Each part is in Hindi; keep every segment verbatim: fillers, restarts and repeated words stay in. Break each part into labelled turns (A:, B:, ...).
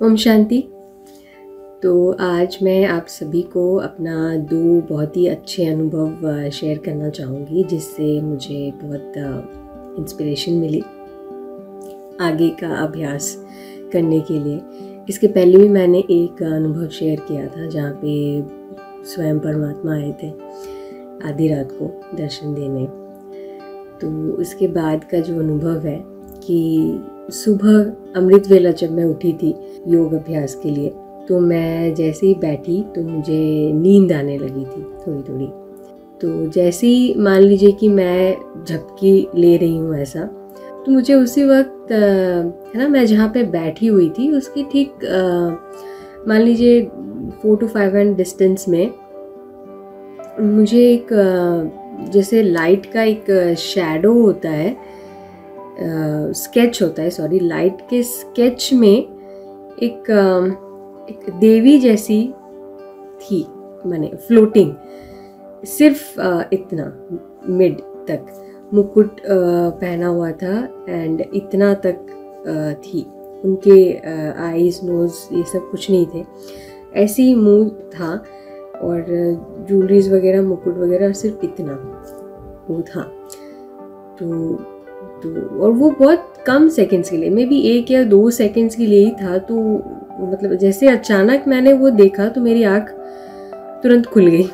A: ओम शांति। तो आज मैं आप सभी को अपना दो बहुत ही अच्छे अनुभव शेयर करना चाहूँगी, जिससे मुझे बहुत इंस्पिरेशन मिली आगे का अभ्यास करने के लिए। इसके पहले भी मैंने एक अनुभव शेयर किया था जहाँ पे स्वयं परमात्मा आए थे आधी रात को दर्शन देने। तो उसके बाद का जो अनुभव है कि सुबह अमृत वेला जब मैं उठी थी योग अभ्यास के लिए, तो मैं जैसे ही बैठी तो मुझे नींद आने लगी थी थोड़ी थोड़ी। तो जैसे ही मान लीजिए कि मैं झपकी ले रही हूँ ऐसा, तो मुझे उसी वक्त है ना, मैं जहाँ पे बैठी हुई थी उसकी ठीक मान लीजिए four to five and distance में मुझे एक जैसे लाइट का एक शैडो होता है, स्केच होता है सॉरी लाइट के स्केच में एक एक देवी जैसी थी, माने फ्लोटिंग, सिर्फ इतना मिड तक मुकुट पहना हुआ था एंड इतना तक थी। उनके आईज नोज ये सब कुछ नहीं थे, ऐसे ही मुंह था और ज्वेलरीज वगैरह मुकुट वगैरह सिर्फ इतना वो था। तो तो और वो बहुत कम सेकंड्स के लिए, मे बी एक या दो सेकंड्स के लिए ही था। तो मतलब जैसे अचानक मैंने वो देखा तो मेरी आँख तुरंत खुल गई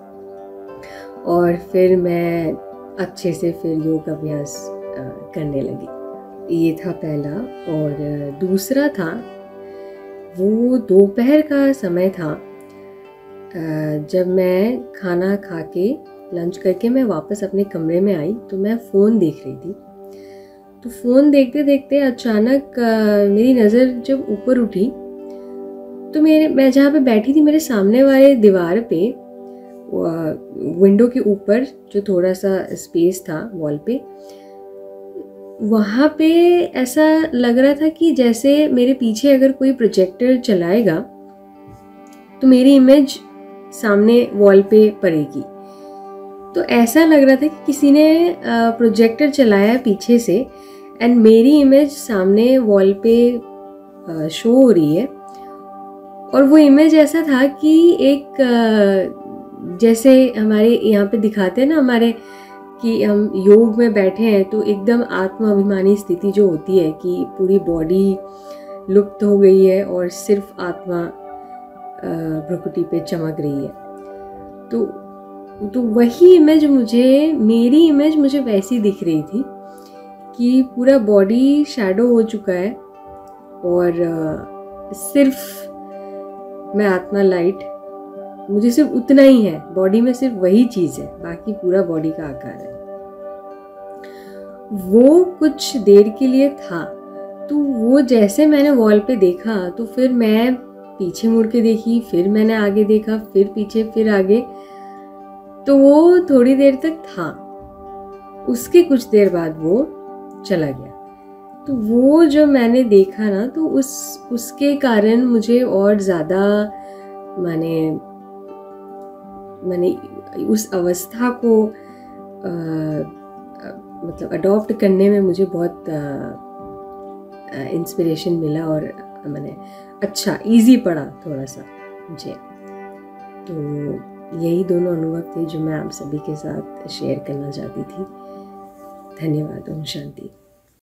A: और फिर मैं अच्छे से फिर योग अभ्यास करने लगी। ये था पहला। और दूसरा था, वो दोपहर का समय था जब मैं खाना खा के लंच करके मैं वापस अपने कमरे में आई, तो मैं फ़ोन देख रही थी। तो फ़ोन देखते देखते अचानक मेरी नज़र जब ऊपर उठी तो मेरे मैं जहाँ पे बैठी थी मेरे सामने वाले दीवार पे, विंडो के ऊपर जो थोड़ा सा स्पेस था वॉल पे, वहाँ पे ऐसा लग रहा था कि जैसे मेरे पीछे अगर कोई प्रोजेक्टर चलाएगा तो मेरी इमेज सामने वॉल पे पड़ेगी। तो ऐसा लग रहा था कि किसी ने प्रोजेक्टर चलाया पीछे से एंड मेरी इमेज सामने वॉल पे शो हो रही है। और वो इमेज ऐसा था कि एक जैसे हमारे यहाँ पे दिखाते हैं ना हमारे कि हम योग में बैठे हैं, तो एकदम आत्माभिमानी स्थिति जो होती है कि पूरी बॉडी लुप्त हो गई है और सिर्फ आत्मा भ्रुकुटी पे चमक रही है। तो तो वही इमेज मुझे, मेरी इमेज मुझे वैसी दिख रही थी कि पूरा बॉडी शैडो हो चुका है और सिर्फ मैं आत्मा लाइट, मुझे सिर्फ उतना ही है, बॉडी में सिर्फ वही चीज़ है, बाकी पूरा बॉडी का आकार है। वो कुछ देर के लिए था। तो वो जैसे मैंने वॉल पे देखा तो फिर मैं पीछे मुड़ के देखी, फिर मैंने आगे देखा, फिर पीछे, फिर आगे। तो वो थोड़ी देर तक था, उसके कुछ देर बाद वो चला गया। तो वो जो मैंने देखा ना, तो उस उसके कारण मुझे और ज़्यादा माने माने उस अवस्था को आ, आ, मतलब अडॉप्ट करने में मुझे बहुत इंस्पिरेशन मिला और मैंने अच्छा इजी पड़ा थोड़ा सा मुझे। तो यही दोनों अनुभव थे जो मैं आप सभी के साथ शेयर करना चाहती थी। धन्यवाद। ओम शांति।